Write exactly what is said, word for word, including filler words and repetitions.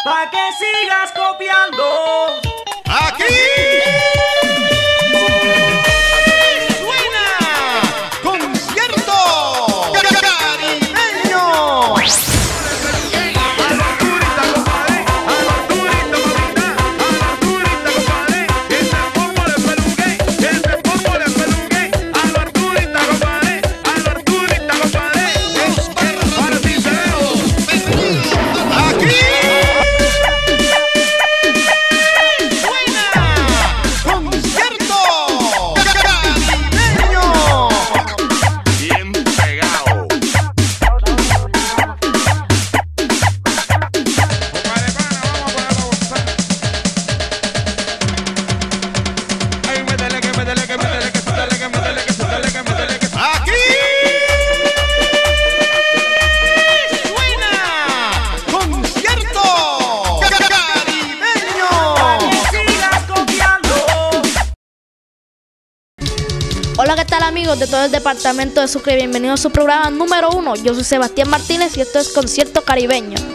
pa' que sigas copiando. Aquí suena concierto caribeño. Hola, ¿qué tal amigos de todo el departamento de Sucre? Bienvenidos a su programa número uno. Yo soy Sebastián Martínez y esto es Concierto Caribeño.